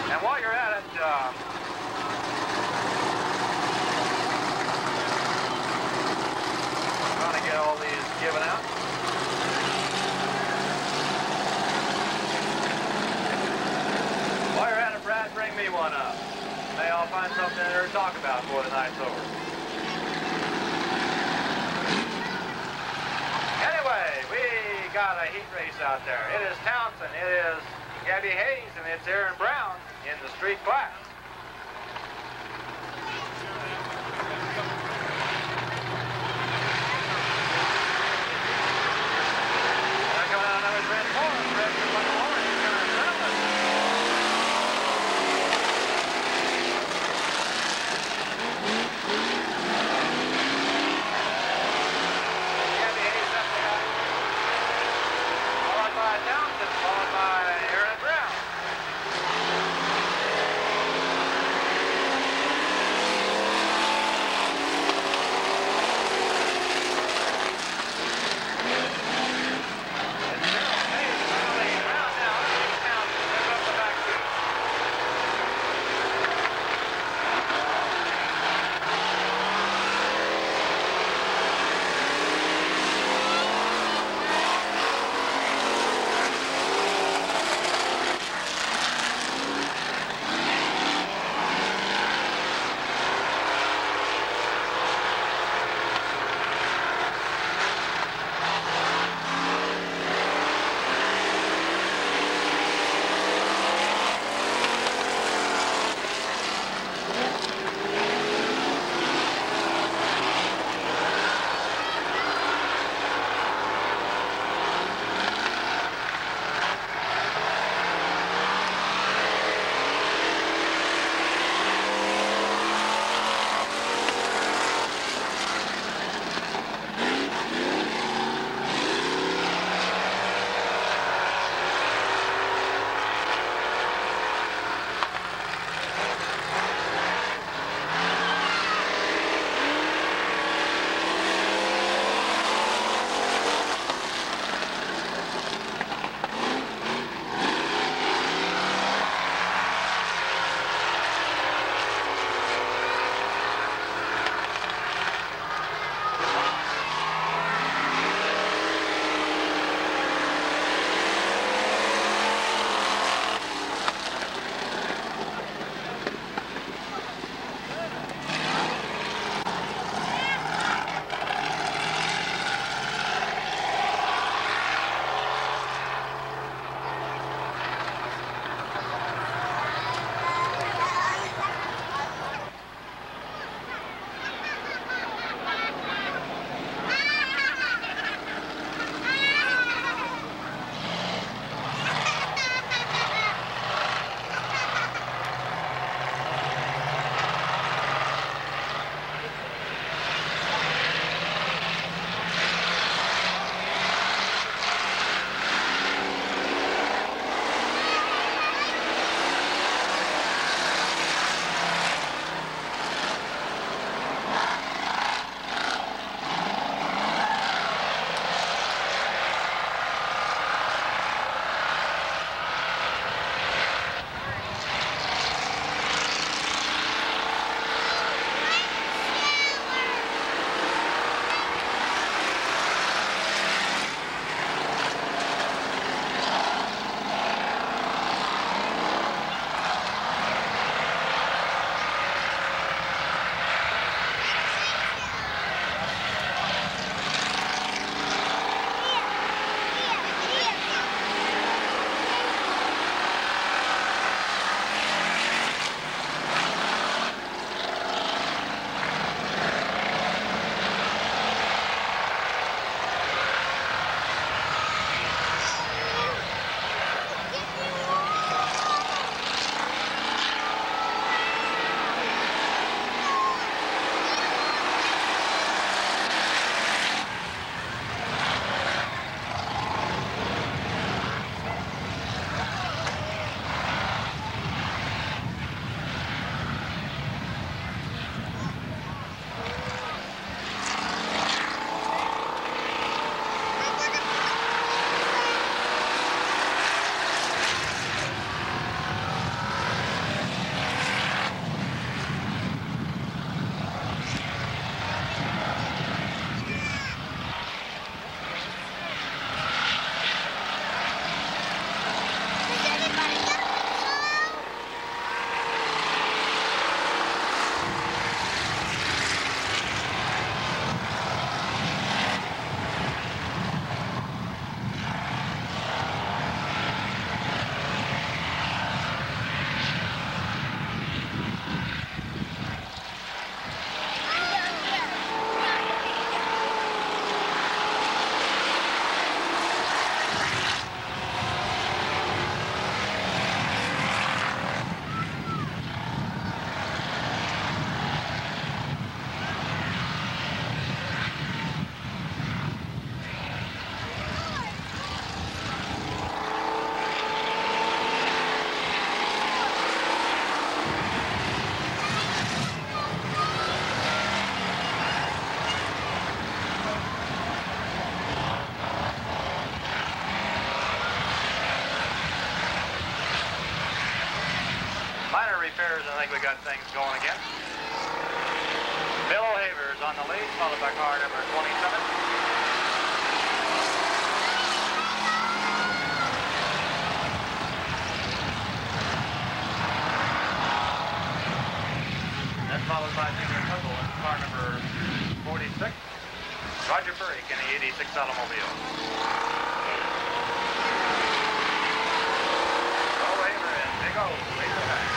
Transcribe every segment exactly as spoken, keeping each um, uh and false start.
And while you're at it, uh, trying to get all these given out. While you're at it, Brad, bring me one up. May I'll find something there to talk about before the night's over. Anyway, we got a heat race out there. It is Townsend, it is Gabby Hayes, and it's Aaron Brown in the street class. They're coming out another Red Forest. Red Forest is going to settle it. Gabby Hayes up there. Followed by Townsend, followed by Aaron Brown. repairs, I think we got things going again. Bill O'Haver's on the lead, followed by car number twenty-seven. Then followed by Junior Tuggle in car number forty-six. Roger Furrick in the eighty-six automobile. O'Haver and Big O, lead the pack.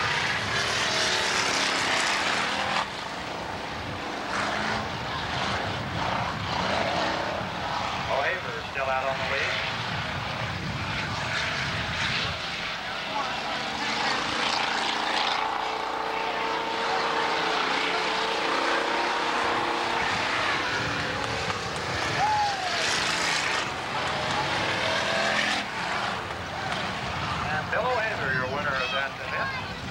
O'Haver still out on the lead. And Bill O'Haver, your winner of that event.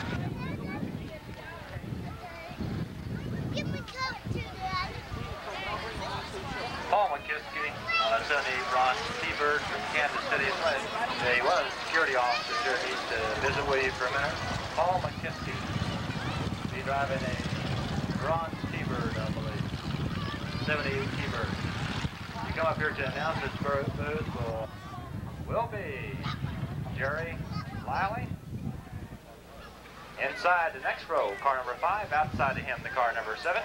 Paul McCoy on a seventy Ron T-Bird from Kansas City. He was a security officer here. He needs to visit with you for a minute. Paul McCoy. He's driving a Ron T-Bird, I believe. seventy T-Bird. You come up here to announce this booth will, will be Jerry Liley. Inside the next row, car number five. Outside of him, the car number seven.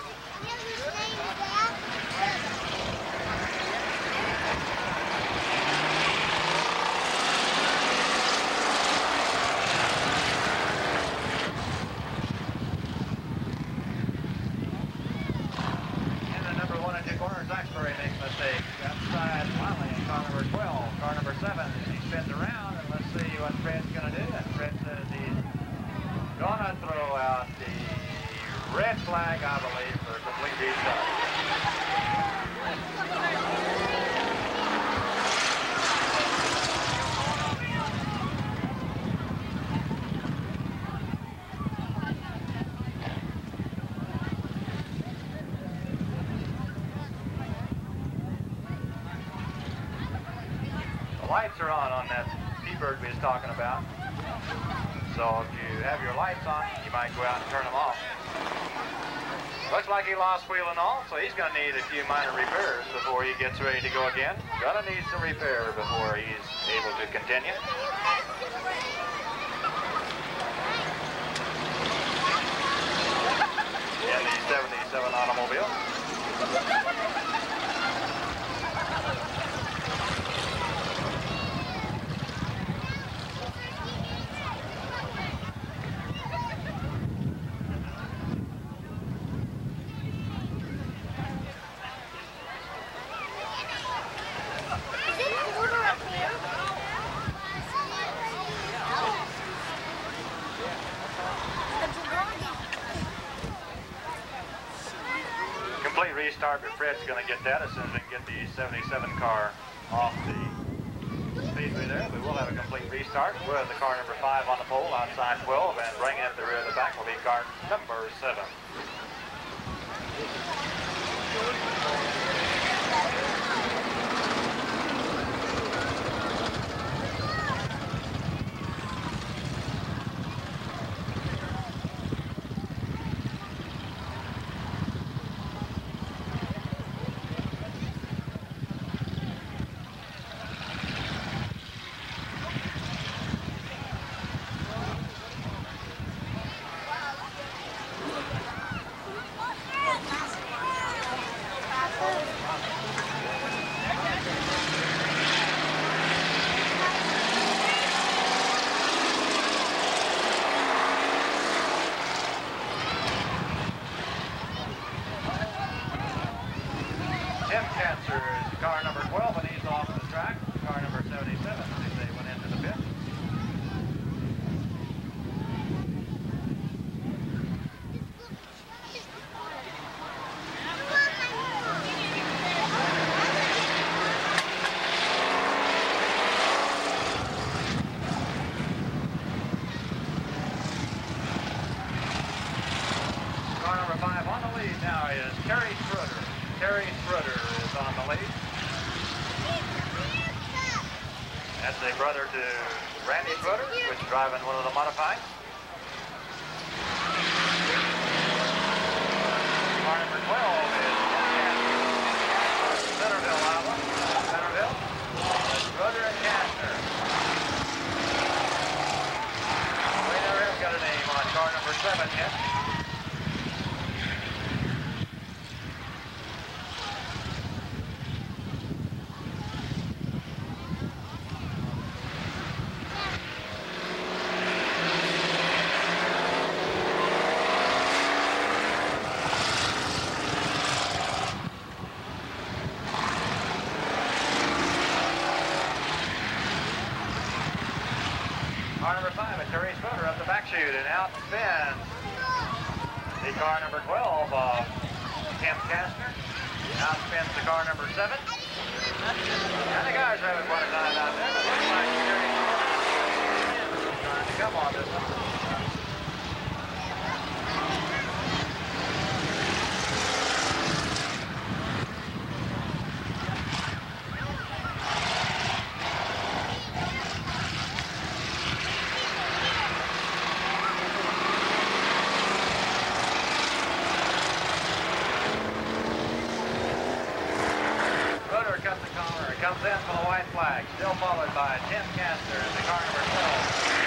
And the number one in the corner, Zaxbury makes a mistake. Outside Liley in car number twelve. Car number seven, he spins around, and let's see what Fred's going to do. And Fred says he's going to throw out the red flag, I believe, for complete restart. The lights are on on that T-Bird we was talking about. So if you have your lights on, you might go out and turn them off. Looks like he lost wheel and all, so he's going to need a few minor repairs before he gets ready to go again. Going to need some repair before he's able to continue. In the seventy-seven automobile. Complete restart, but Fred's going to get that as soon as we can get the seventy-seven car off the speedway there. We will have a complete restart with the car number five on the pole outside twelve, and bringing it to the rear of the back will be car number seven. Car number twelve, and he's off the track. Car number seventy-seven, as they went into the pit. Car number five on the lead now is Terry Schroeder. Terry Schroeder is on the lead. That's a brother to Randy Schroeder, which is driving one of the modifieds. twelve is Centerville, Iowa. Centerville. That's Rudder and Kastner. We never have got a name on car number seven yet. Car number five, it's Terry Schroeder up the back chute and out spins. The car number twelve, uh, Tim Kastner. Out spins the car number seven. And the guys are having quite a time out there, but looks like Terry Schroeder is trying to come on this one. Comes in for the white flag, still followed by Tim Kastner in the car number twelve.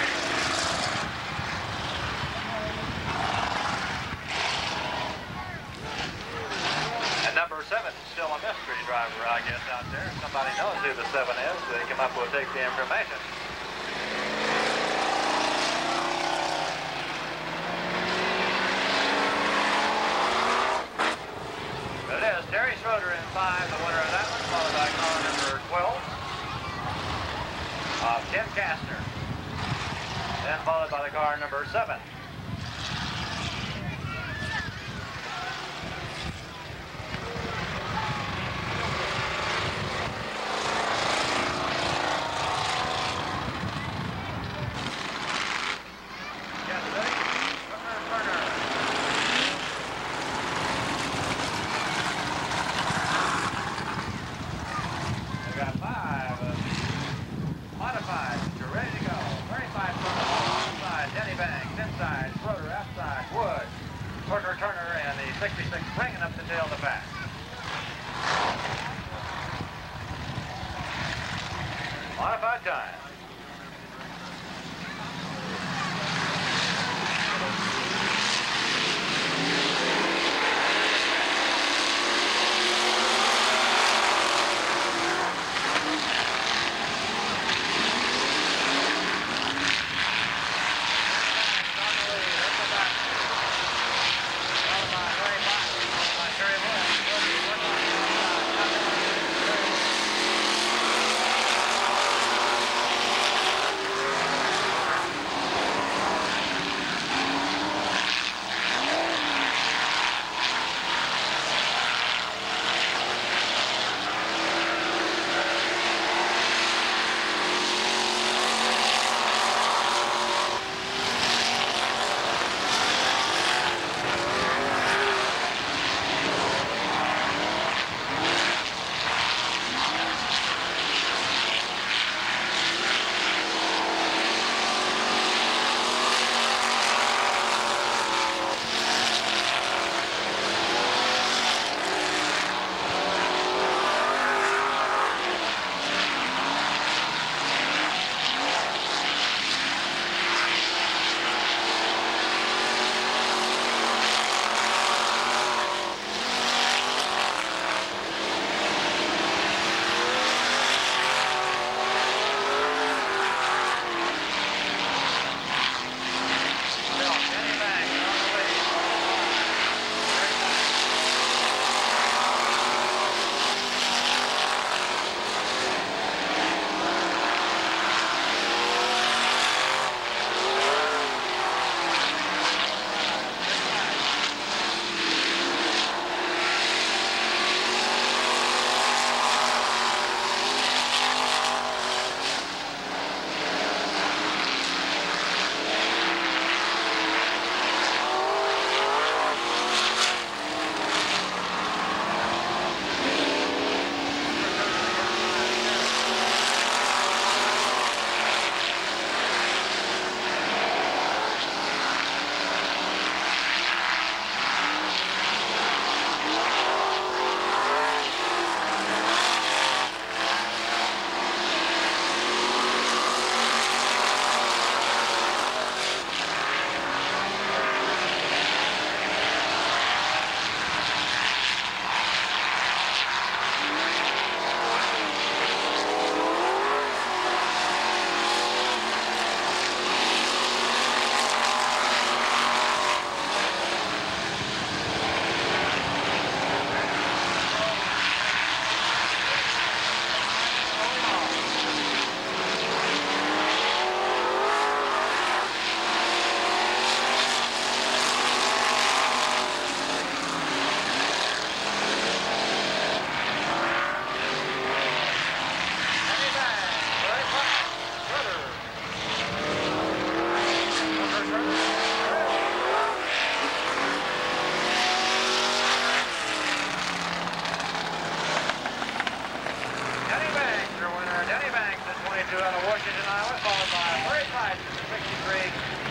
And number seven is still a mystery driver, I guess, out there. Somebody knows who the seven is. They come up will take the information. But it is Terry Schroeder in five, the winner of that one, followed by car number twelve of Tim Kastner. Then followed by the car number seven. Inside.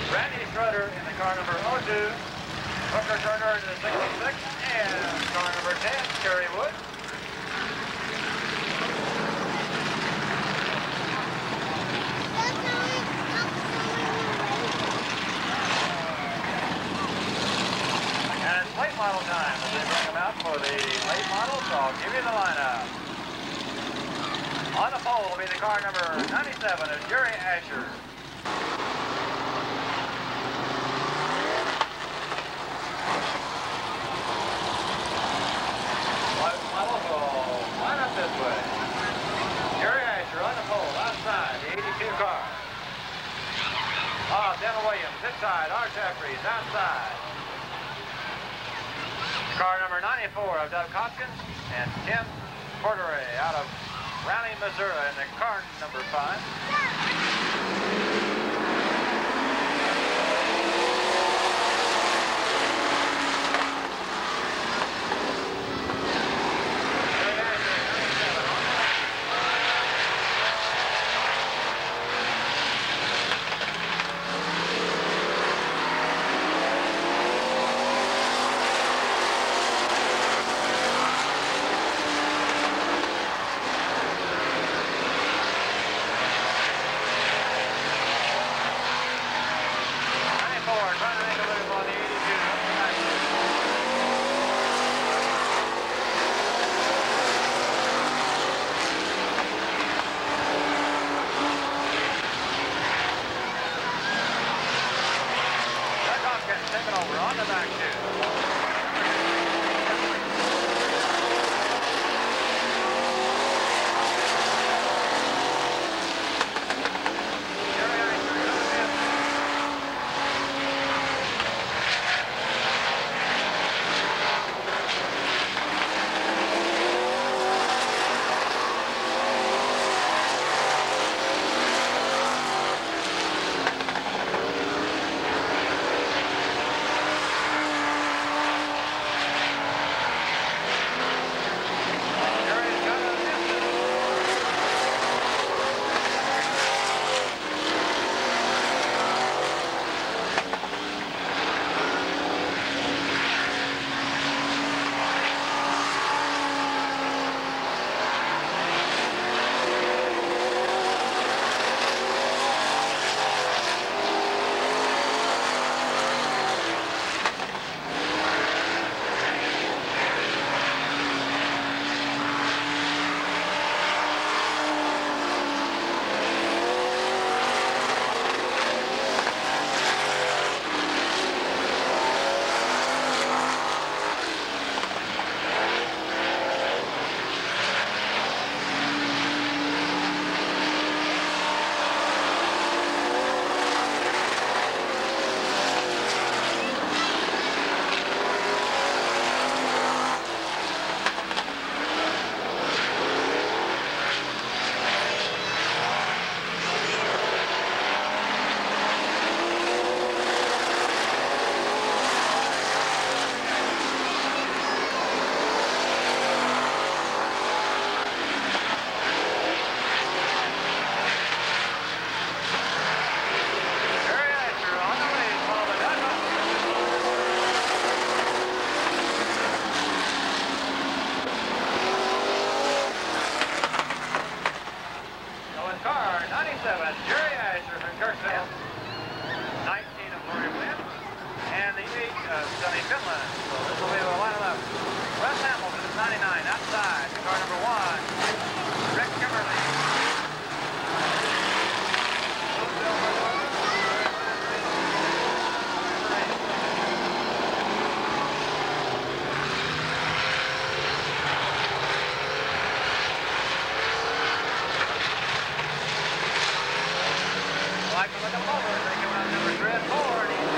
Randy Schroeder in the car number oh two. Hooker Turner in the sixty-six. And car number ten, Kerry Wood. And it's late model time as they bring them out for the late model, so I'll give you the lineup. On the pole will be the car number ninety-seven of Jerry Asher. Light model will line up this way. Jerry Asher on the pole, outside, the eighty-two car. Ah, Dental Williams, inside, Art Jeffries, outside. Car number ninety-four of Doug Hopkins and Tim Porteray out of Raleigh, Missouri in the car number five. ninety-seven, Jerry Asher from Kirksville. nineteen of Gloria Wynn. And the eight of Sonny Finland. So this will be the lineup. Russ Hamilton is ninety-nine outside. Car number one, Rick Kimberly. Like to look them over as they come out number three and four. And he's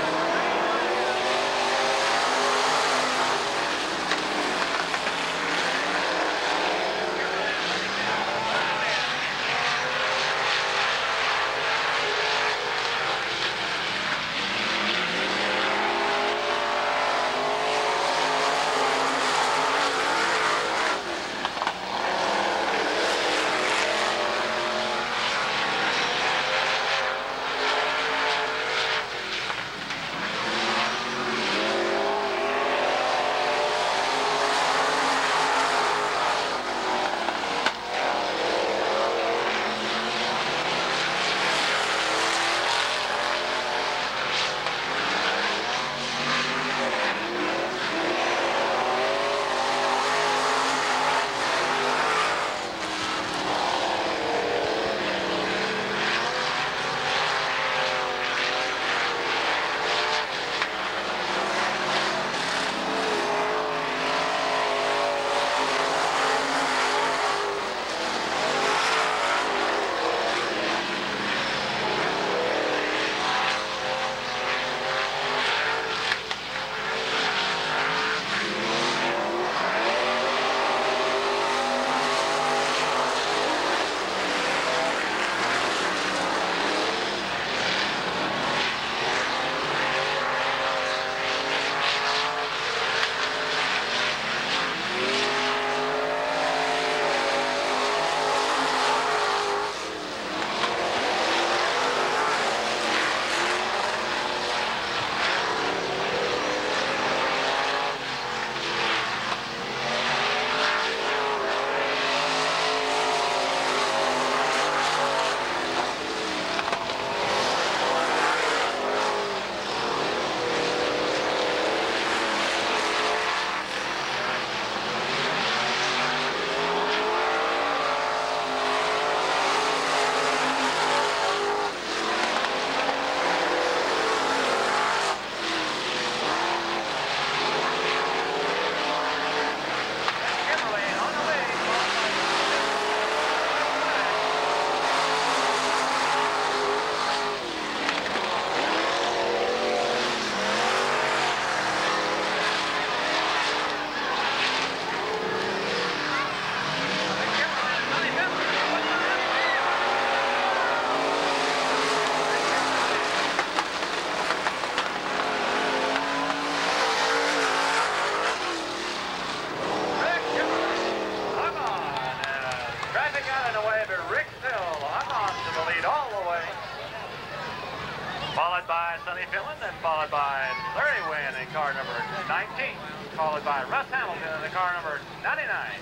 followed by Sonny Finland, then followed by Larry Wynn in car number nineteen, followed by Russ Hamilton in the car number ninety-nine.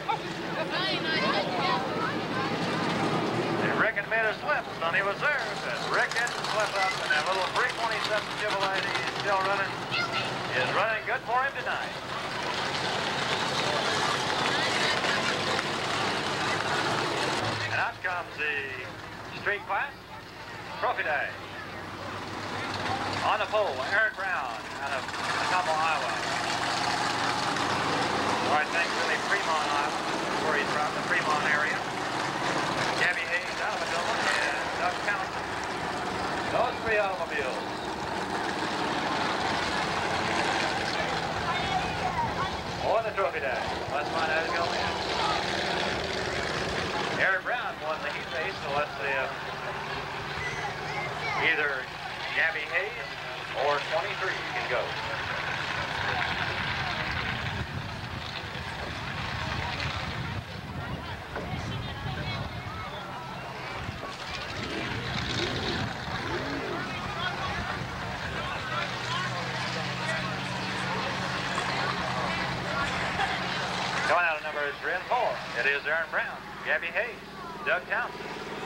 And Rick had made a slip. Sonny was there, but Rick didn't slip up, and that little three twenty-seven Chevrolet that he's still running is running good for him tonight. And out comes the street class trophy day. On the pole, Eric Brown out of Cabo, Iowa. Or I think really Fremont, Iowa, where he's from, the Fremont area. Gabby Hayes out of Adoma and Doug Townsend. Those three automobiles. On the trophy day. Let's find out who's going to win. Eric Brown won the heat race, so let's see if either Gabby Hayes or twenty-three can go. Going out of numbers three and four. It is Aaron Brown, Gabby Hayes, Doug Townsend.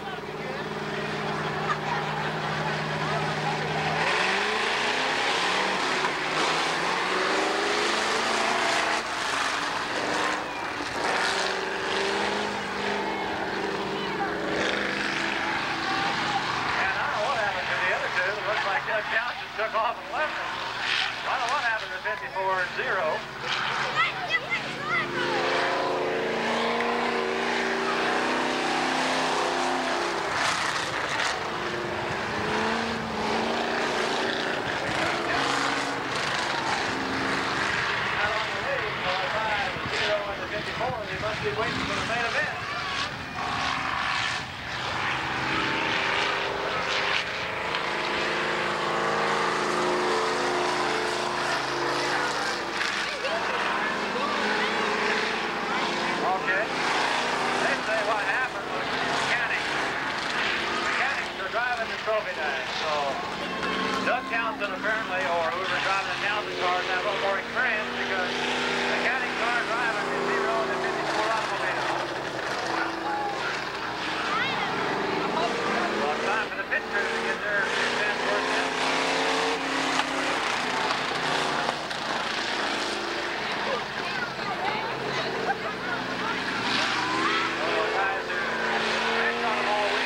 Took off and left him. I don't know what happened to fifty-four and zero. Not on the lead, so I five and zero and the fifty-four. They must be waiting for the main event. Trophy day. So Doug Townsend apparently, or whoever driving the Townsend cars, have a little more experience because the county car driving is zero and the fifty-four automobile. So it's time for the pit crew to get their ten percent. Those guys who raced on them all week.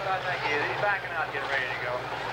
I think he is. He's backing out, getting ready to go.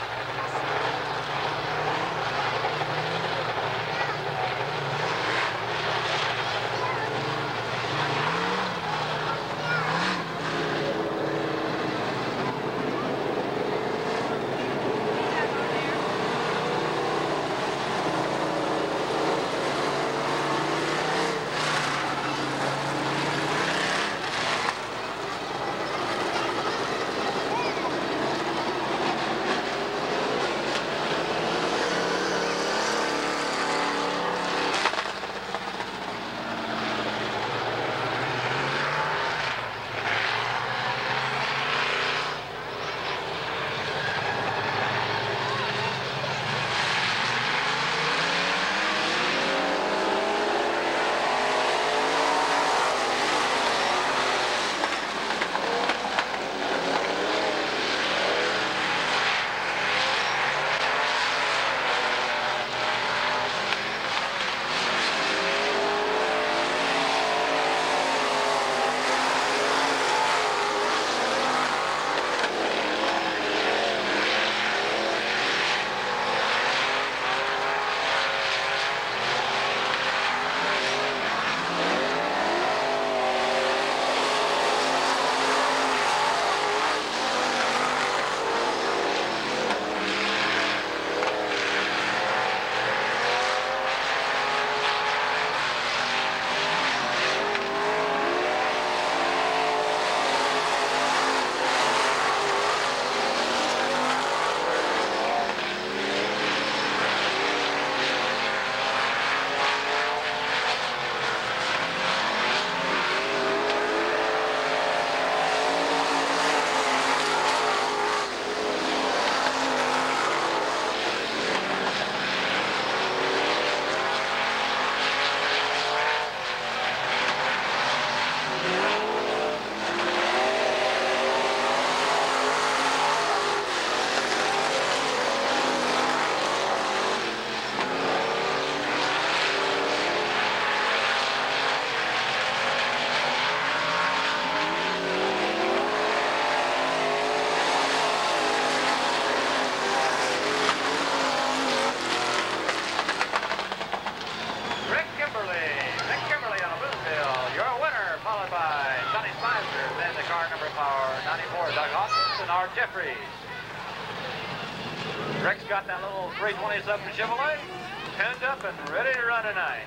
Rick's got that little three twenty-seven Chevrolet pinned up and ready to run tonight.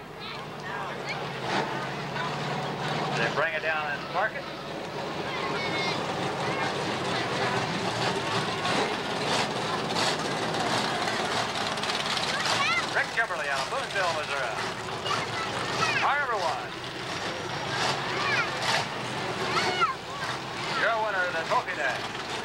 They bring it down and park it. Rick Kimberly out of Boonville, Missouri. Car number one. Your winner of the trophy day.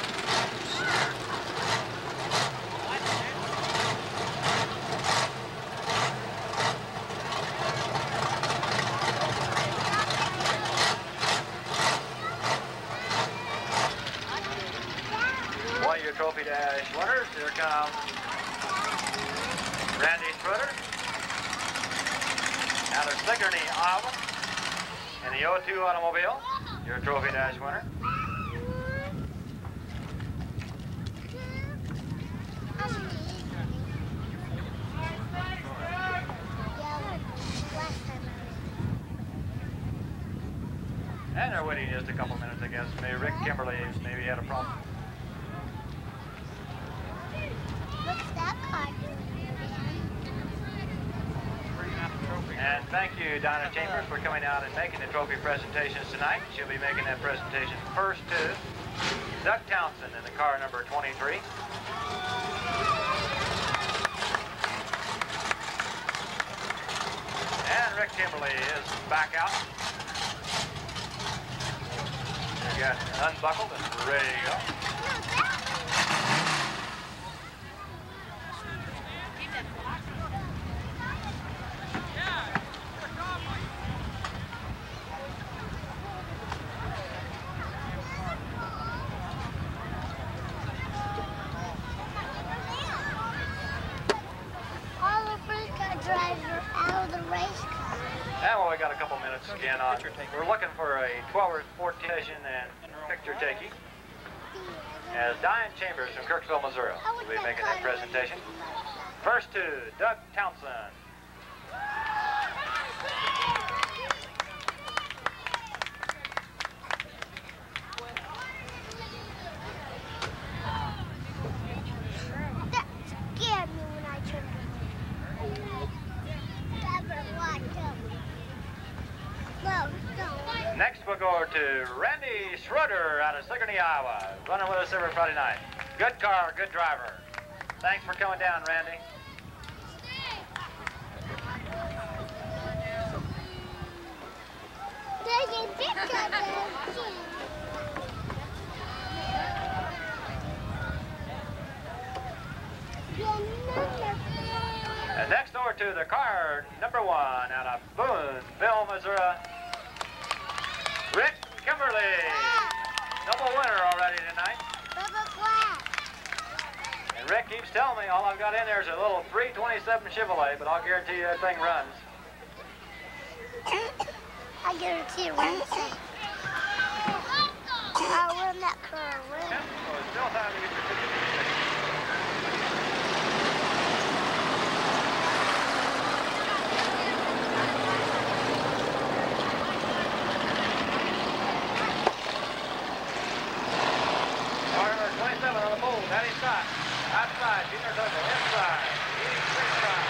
One of your trophy dash winners. Here comes Randy Strutter out of Sigourney, Iowa, in the oh two automobile. Your trophy dash winner. And they're waiting just a couple minutes, I guess. Maybe Rick Kimberly maybe had a problem. What's that car doing? And thank you, Donna Chambers, for coming out and making the trophy presentations tonight. She'll be making that presentation first to Doug Townsend in the car number twenty-three. And Rick Kimberly is back out. He got unbuckled and ready to go. Got a couple minutes again on. We're looking for a twelve or fourteen session and picture taking. as Diane Chambers from Kirksville, Missouri will be making that presentation. First to Doug Townsend. That scared me when I turned around. Never watch them. No, don't. Next we'll go to Randy Schroeder out of Sigourney, Iowa, running with us every Friday night. Good car, good driver. Thanks for coming down, Randy. There's a picture of them. And next over to the car number one out of Boonville, Missouri, Rick Kimberly. Double winner already tonight. And Rick keeps telling me all I've got in there is a little three twenty-seven Chevrolet, but I'll guarantee you that thing runs. I guarantee it runs. I'll run that car away. Yep, so it's still time to get your ticket. twenty-seven on the pole, that inside. Outside, Junior Douglas, inside. eighty-six side.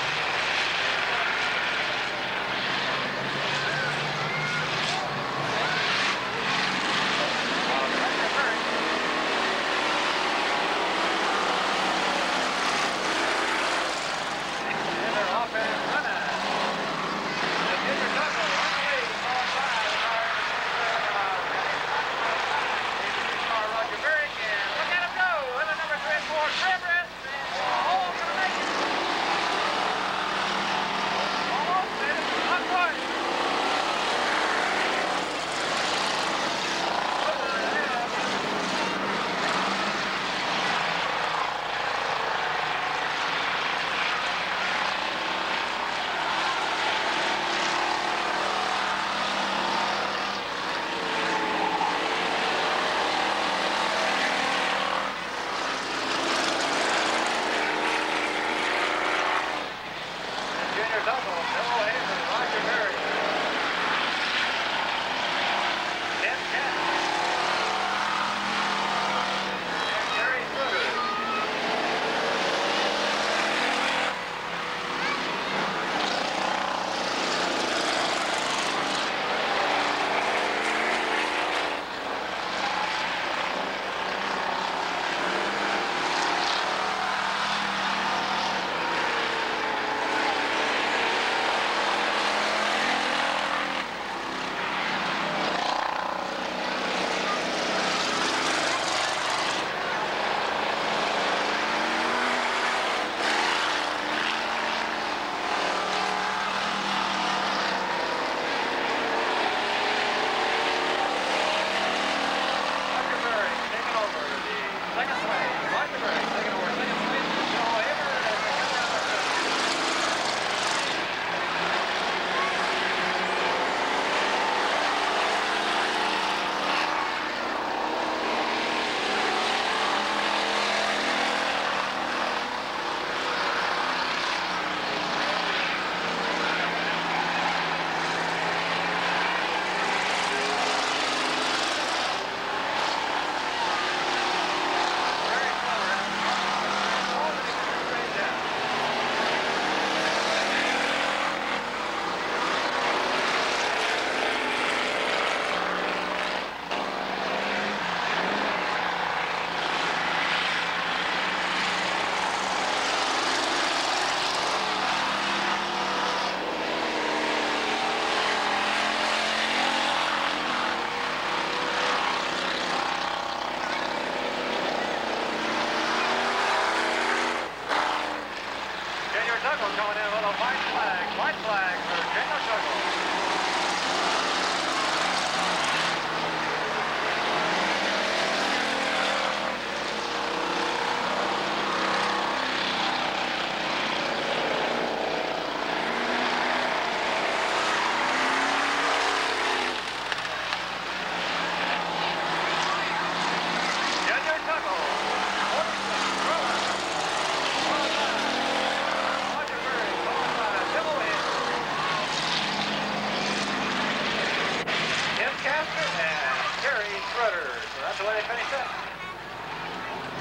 And they're off and running. Junior Douglas on the lead, followed by the car in the Roger Berry. Look at him go! And the number three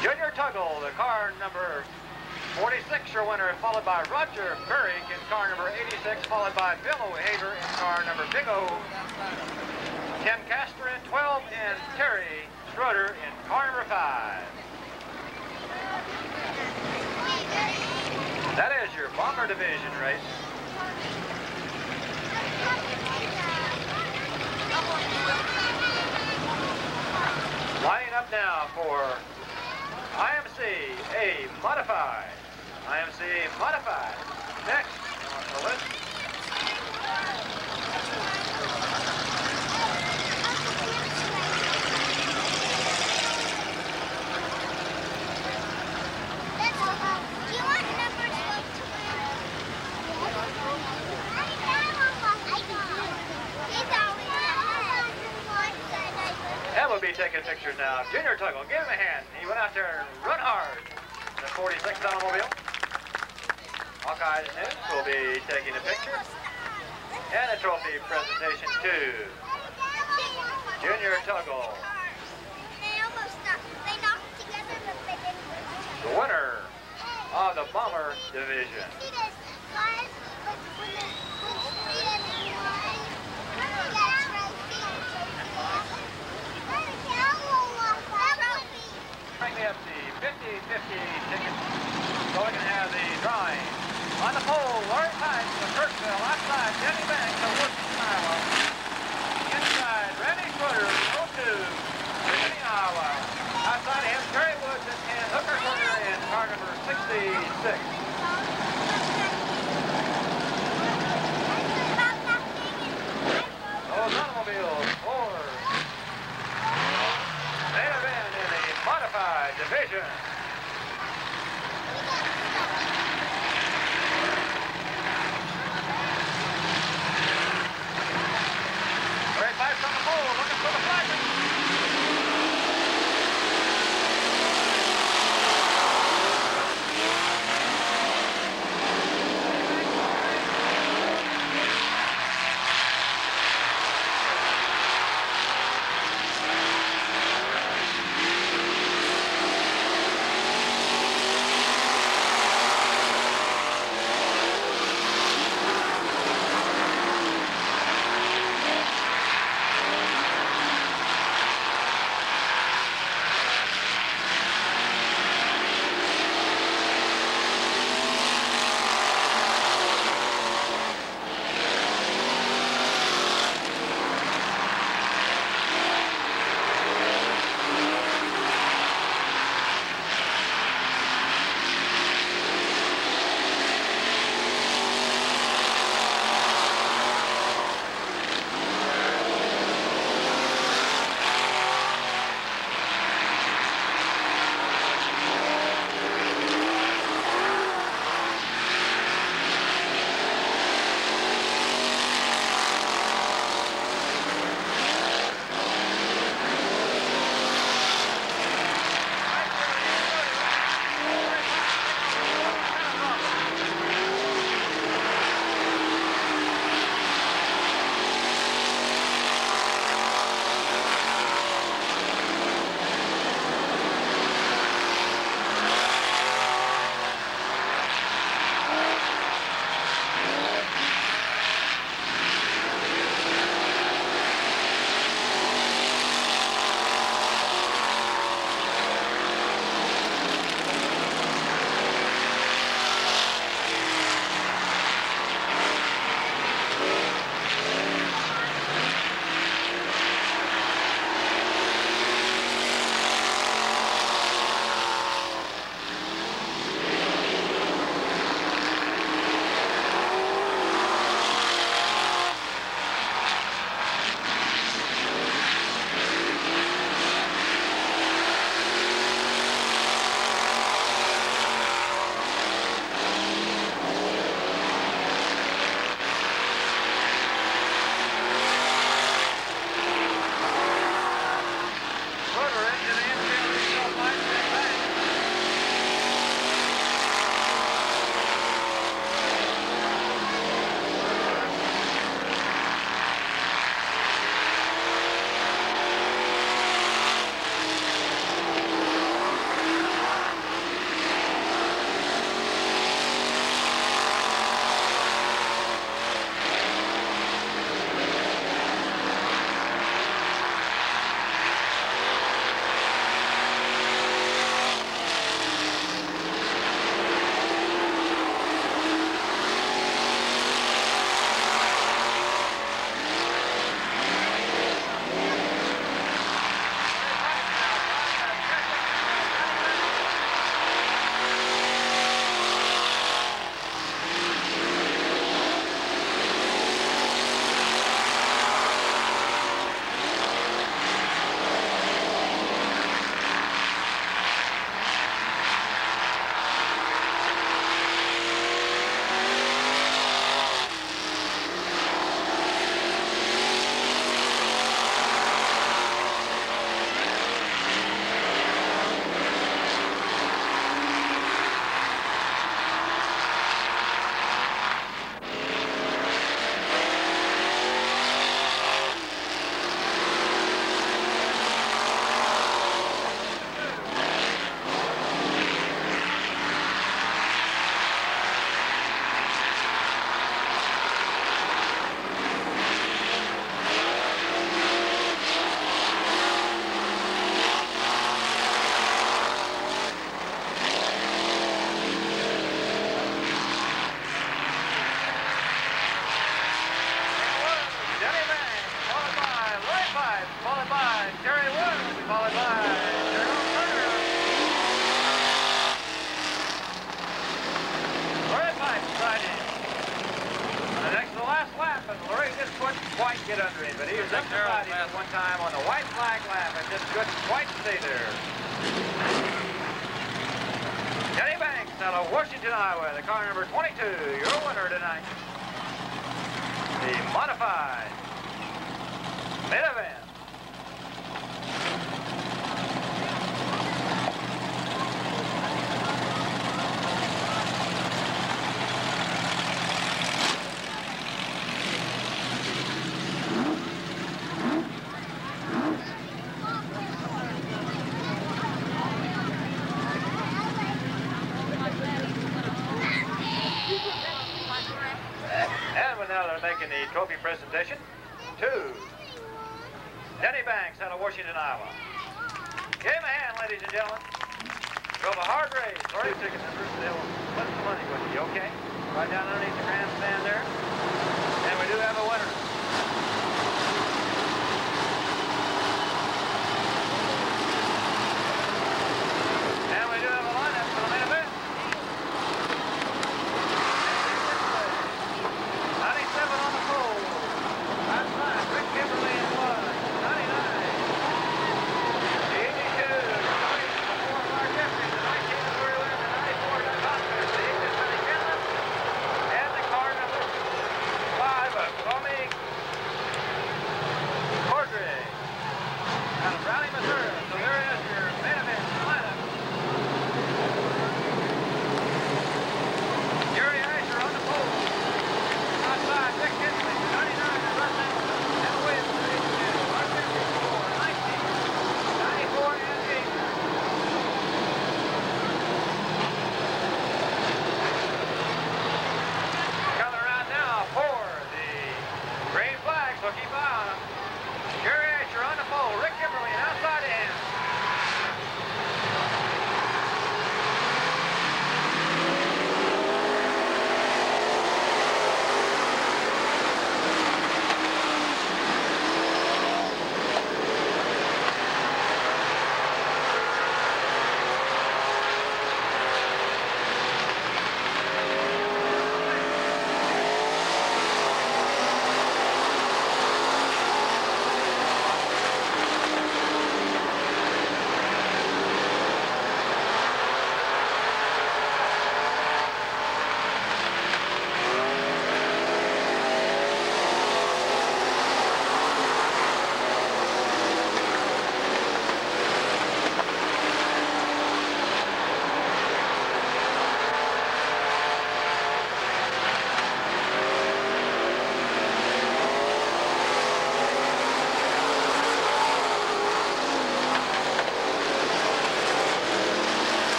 Junior Tuggle, the car number forty-six, your winner, followed by Roger Burrick in car number eighty-six, followed by Bill O'Haver in car number Big O, Tim Castor in twelve, and Terry Schroeder in car number five. That is your Bomber Division race. Lining up now for I M C A Modified. I M C A Modified. Next on the list. Do you want number twelve to Ed will be taking pictures now. Junior Tuggle, give him a hand. He went out there and run hard. The forty-six automobile. Hawkeye News will be taking a picture. And a trophy presentation too. Junior Tuggle. They almost knocked, they knocked together, but they didn't. The winner of the Bomber Division. See this, guys? Like when the when she and one, that's right there. Bring me up the fifty fifty ticket. So we can have the drawing. On the pole, Larry Tice of Kirksville. Outside, Denny Banks of Woodson, Iowa. Inside, Randy Schroeder, row two, Virginia, Iowa. Outside of him, Terry Woods and Hooker Schroeder in car number sixty-six. Those automobiles, four. They have been in the Modified Division. Great lights on the pole, looking for the flag. stream, but he was up beside him at one time on the white flag lap and just couldn't quite stay there. Kenny Banks out of Washington, Iowa, the car number twenty-two, your winner tonight. The modified mid-event. Now they're making the trophy presentation to Denny Banks out of Washington, Iowa. Give him a hand, ladies and gentlemen. Drove a hard race. Sorry, ticket numbers. They'll put some money with you, okay? Right down underneath the grandstand there. And we do have a winner. And we do have a lineup for the main event. ninety-seven on the pole. That's fine. Rick Kimberly in one. ninety-nine. eighty-two. twenty-four Mark Jeffries. The nineteen Wheeler. The ninety-four Thompson. The English Sonny Kenlin. And the car number five of Tommy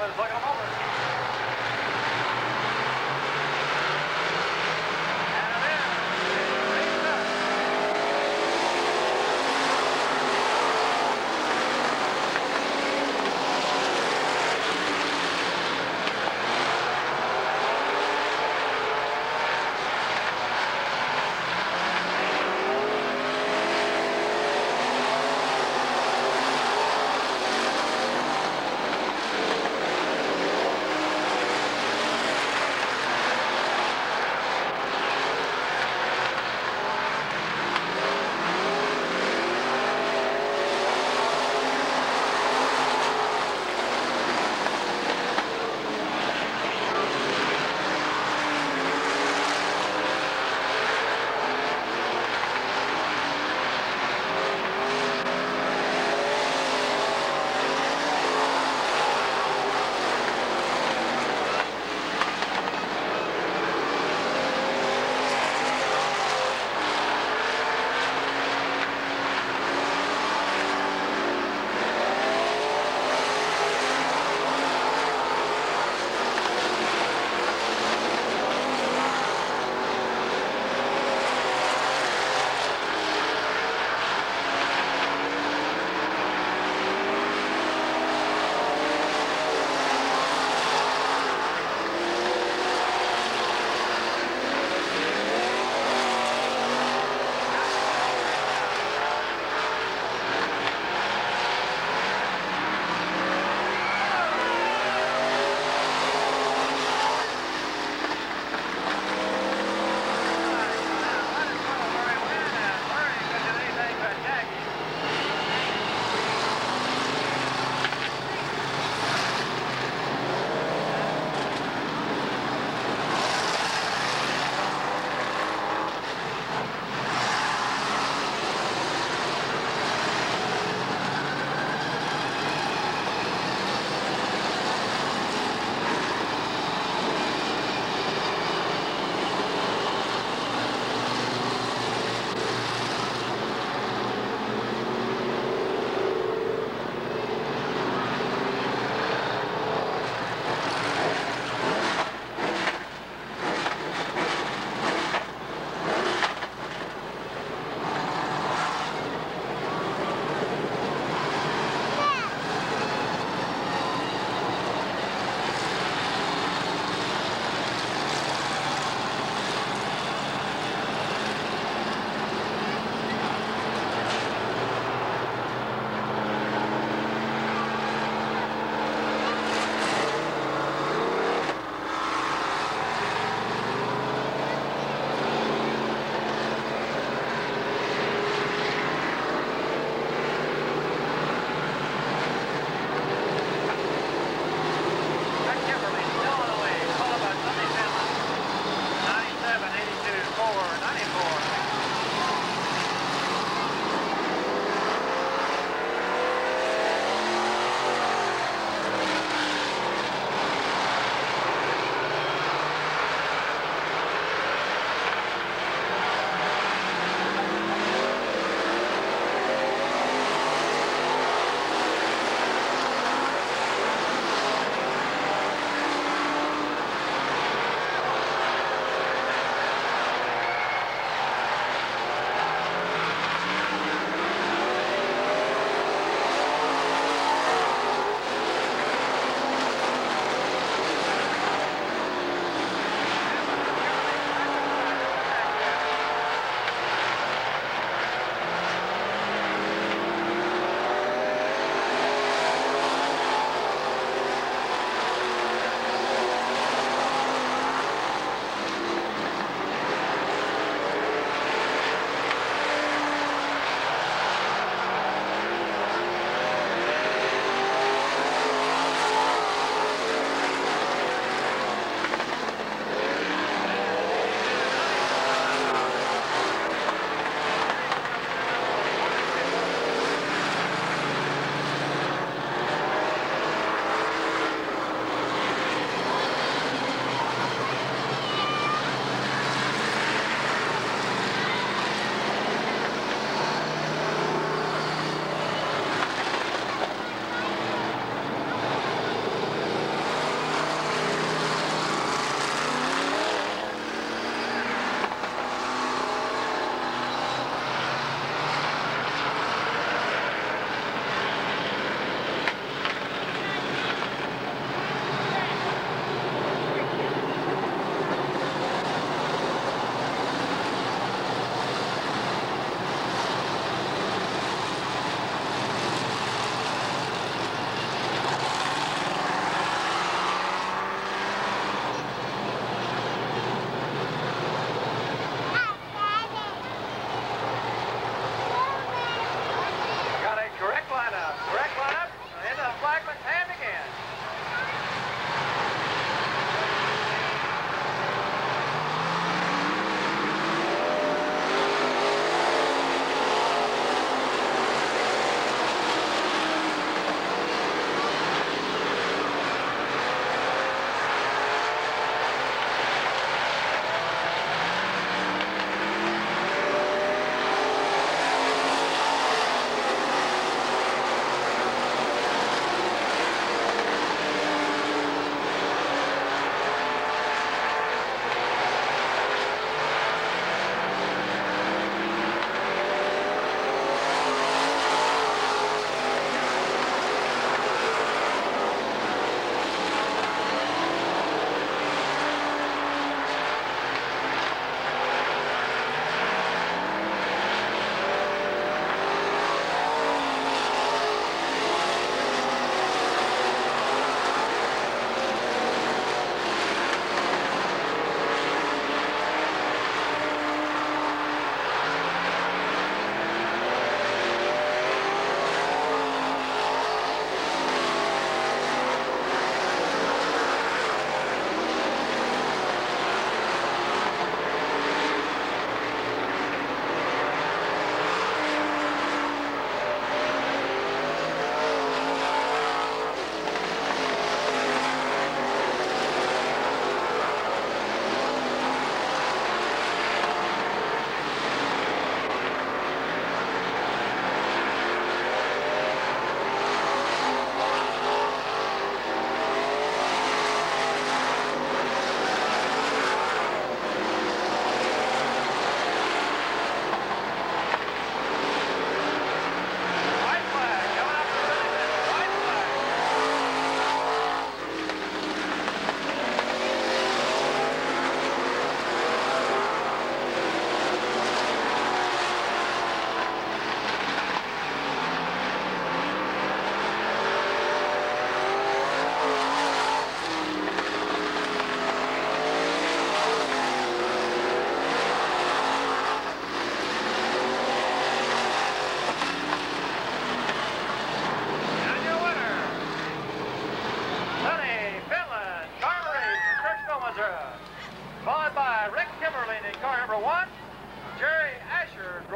was looking them over. And it is. Eight set.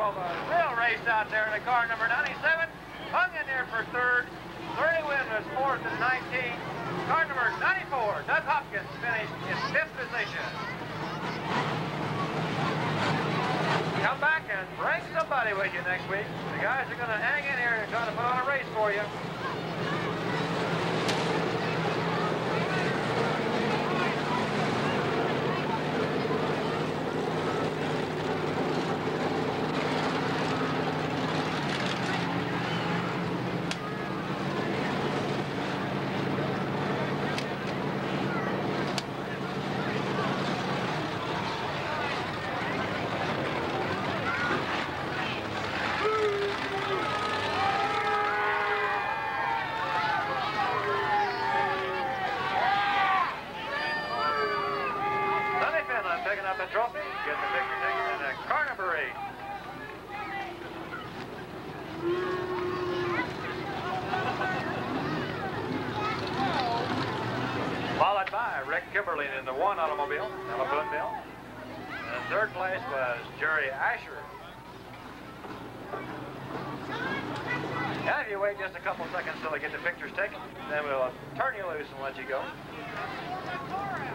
drove a real race out there in the car number ninety-seven. Hung in there for third. Thirty win was fourth and nineteen. Car number ninety-four, Doug Hopkins, finished in fifth position. Come back and bring somebody with you next week. The guys are going to hang in here and try to put on a race for you. Trophy, get the picture taken in the car number eight. Followed by Rick Kimberly in the one automobile, Ella Boonville. And third place was Jerry Asher. Now if you wait just a couple seconds till they get the pictures taken, then we'll turn you loose and let you go.